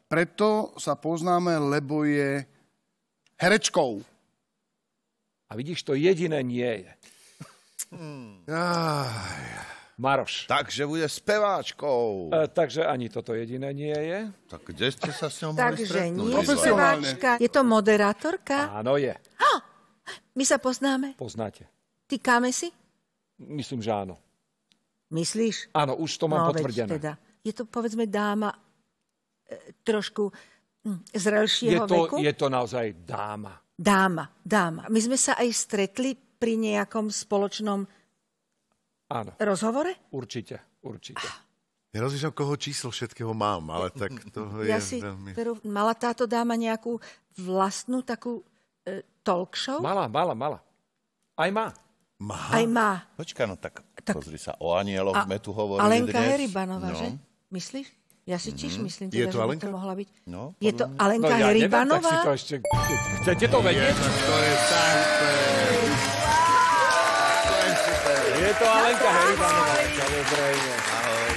preto sa poznáme, lebo je herečkou. A vidíš, to jediné nie je. Maroš. Takže bude speváčkou. Takže ani toto jediné nie je. Tak kde ste sa s ňou mohli Takže stretnúť? nie speváčka. Je to moderátorka? Áno, je. My sa poznáme? Poznáte. Týkáme si? Myslím, že áno. Myslíš? Áno, už to mám potvrdené. Teda. Je to, povedzme, dáma trošku zrelšieho veku? Je to naozaj dáma. Dáma. My sme sa aj stretli pri nejakom spoločnom rozhovore? Určite. Ja rozlišam, koho číslo všetkého mám, ale tak toho je veľmi... Mala táto dáma nejakú vlastnú takú talk show? Mala. Aj má. Aj má. Počkaj, no tak pozri sa, o anieloch sme tu hovorili Alenka dnes. Heribanová, že? Myslíš? Ja si tiež myslím, Je to že Alenka? to mohla byť. No, Je to Alenka Heribanová? Tak si to ešte... Chcete to vedieť? To je super. Je to Alenka Heribanová, samozrejme. Ahoj.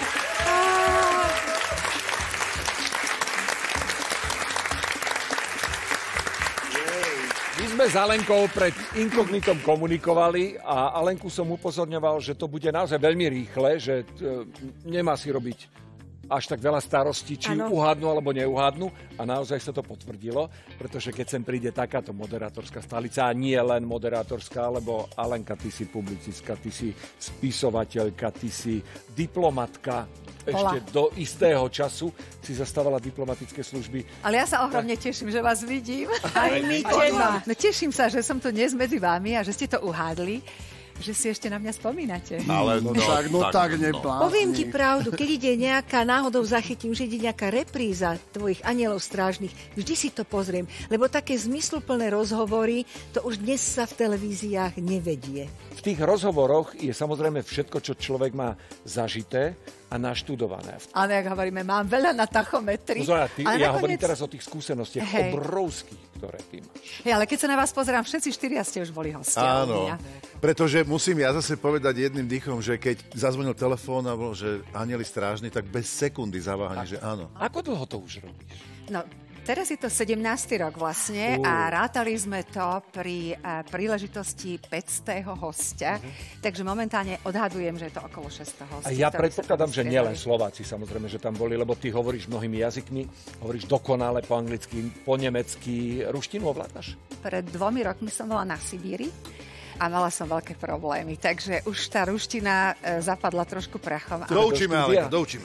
My sme s Alenkou pred inkognitom komunikovali a Alenku som upozorňoval, že to bude naozaj veľmi rýchle, že nemá si robiť až tak veľa starostí, či uhádnu alebo neuhádnu. A naozaj sa to potvrdilo, pretože keď sem príde takáto moderátorská stolica, a nie len moderátorská, lebo Alenka, ty si publicistka, ty si spisovateľka, ty si diplomatka. Ešte do istého času si zastávala diplomatické služby. Ale ja sa ohromne teším, že vás vidím. Aj my teba. No teším sa, že som tu dnes medzi vami a že ste to uhádli, že si ešte na mňa spomínate. Ale tak neplázni. Poviem ti pravdu, keď ide nejaká, náhodou zachytím, že ide nejaká repríza tvojich anielov strážnych, vždy si to pozriem, lebo také zmysluplné rozhovory, to už dnes sa v televíziách nevedie. V tých rozhovoroch je samozrejme všetko, čo človek má zažité a naštudované. Áno, jak hovoríme, mám veľa na tachometri. Ja hovorím teraz o tých skúsenostiach obrovských, ktoré ty máš. Ale keď sa na vás pozerám, všetci štyria ste už boli hostia. Áno, pretože musím ja zase povedať jedným dýchom, že keď zazvonil telefón a bolo, že anieli strážni, tak bez sekundy zaváhania, že áno. Ako dlho to už robíš? No, teraz je to 17. rok vlastne a rátali sme to pri príležitosti 500. hostia, takže momentálne odhadujem, že je to okolo 600 hostí. A ja predpokladám, že nielen Slováci samozrejme, že tam boli, lebo ty hovoríš mnohými jazykmi, hovoríš dokonale po anglicky, po nemecky, ruštinu ovládaš? Pred 2 rokmi som bola na Sibíri a mala som veľké problémy, takže už tá ruština zapadla trošku prachom. Doučíme, ale doučíme.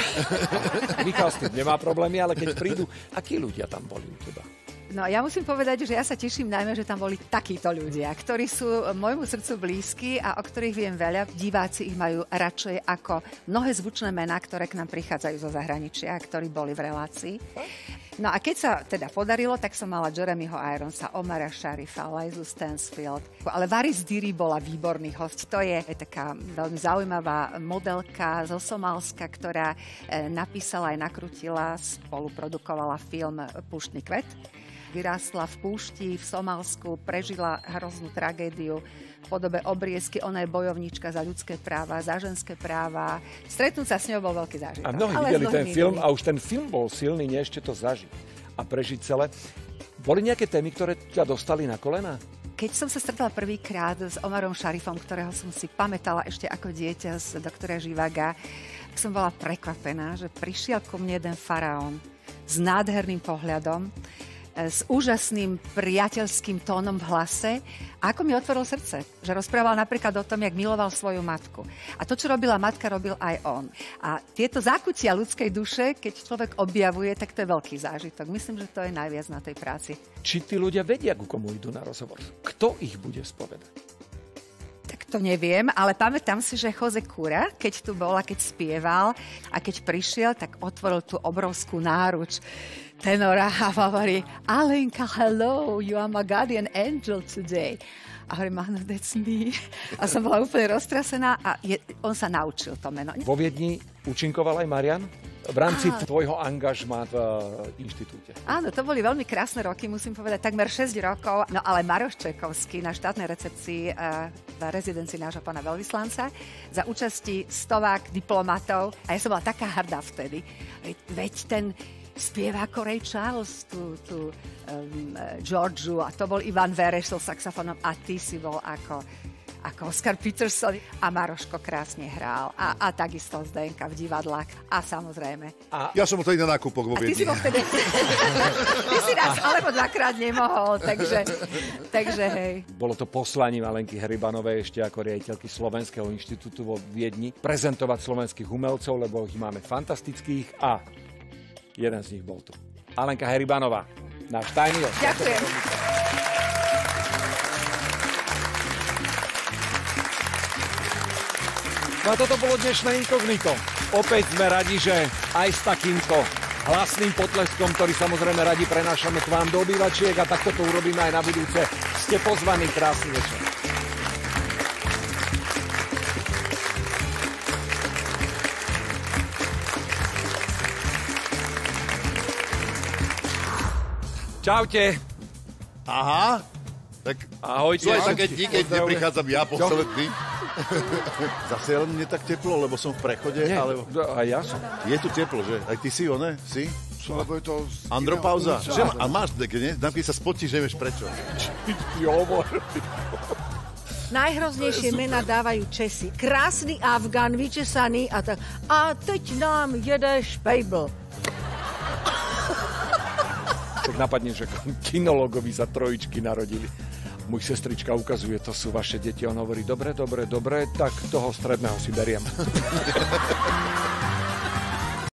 Michal s tým nemá problémy, ale keď prídu, akí ľudia tam boli u teba? No ja musím povedať, že ja sa teším najmä, že tam boli takíto ľudia, ktorí sú môjmu srdcu blízki a o ktorých viem veľa. Diváci ich majú radšej ako mnohé zvučné mená, ktoré k nám prichádzajú zo zahraničia, ktorí boli v relácii. No a keď sa teda podarilo, tak som mala Jeremyho Ironsa, Omara Sharifa, Lizu Stansfield. Ale Varis Diri bola výborný host. To je taká veľmi zaujímavá modelka zo Somálska, ktorá napísala aj nakrutila, spoluprodukovala film Púštny kvet. Vyrástla v púšti, v Somálsku, prežila hroznú tragédiu v podobe obriezky. Ona je bojovníčka za ľudské práva, za ženské práva. Stretnúť sa s ňou bol veľký zážitok. A mnohí videli ten film a už ten film bol silný, nie ešte to zažiť a prežiť celé. Boli nejaké témy, ktoré ťa dostali na kolena? Keď som sa stretla prvýkrát s Omarom Sharifom, ktorého som si pamätala ešte ako dieťa z doktora Živaga, som bola prekvapená, že prišiel ku mne jeden faraón s nádherným pohľadom, s úžasným priateľským tónom v hlase. A ako mi otvoril srdce, že rozprával napríklad o tom, jak miloval svoju matku. A to, čo robila matka, robil aj on. A tieto zákutia ľudskej duše, keď človek objavuje, tak to je veľký zážitok. Myslím, že to je najviac na tej práci. Či tí ľudia vedia, ku komu idú na rozhovor? Kto ich bude spovedať? Tak to neviem, ale pamätám si, že Jose Cura, keď tu bol a keď spieval a keď prišiel, tak otvoril tú obrovskú náruč tenora a hovorí: Alenka, hello, you are my guardian angel today. A hovorím, no, that's me. A som bola úplne roztrasená a on sa naučil to meno. Vo Viedni účinkoval aj Marian? V rámci tvojho angažma v inštitúte. Áno, to boli veľmi krásne roky, musím povedať, takmer 6 rokov. No ale Maroš Čekovský na štátnej recepcii v rezidencii nášho pána veľvyslanca za účasti stovák diplomatov. A ja som bola taká hrdá vtedy. Veď ten spieva ako Ray Charles, Georgiu, a to bol Ivan Vereš so saxofónom, a ty si bol ako Oscar Peterson, a Maroško krásne hral a takisto Zdenka v divadlách a samozrejme. Ja som to i na nákupoch vo A ty si Viedni. bol vtedy... ty si raz alebo dvakrát nemohol, takže hej. Bolo to poslaním Alenky Heribanovej ešte ako riaditeľky Slovenského inštitútu vo Viedni prezentovať slovenských umelcov, lebo ich máme fantastických a jeden z nich bol tu. Alenka Heribanová, náš tajný host. Ďakujem. No a toto bolo dnešné Inkognito. Opäť sme radi, že aj s takýmto hlasným potleskom, ktorý samozrejme radi prenášame k vám do obývačiek, a takto to urobíme aj na budúce. Ste pozvaní, krásny večer. Čaute. Aha, tak Ahojte. sú aj také dní, keď neprichádzam ja posledný. Zase len mne tak teplo, lebo som v prechode. Nie, Alebo... a ja som. Je tu teplo, že? Aj ty si, one? Si? Lebo je to... Andropauza. iného Že, ulica. a máš deke, nie? Dám, keď sa spotíš, nevieš prečo. Najhroznejšie mená dávajú Česi. Krásny Afgán, vyčesaný a tak. A teď nám jede Špejbl. Tak napadne, že kinologovi sa trojičky narodili. Môj sestrička ukazuje, to sú vaše deti. On hovorí, dobre, tak toho stredného si beriem.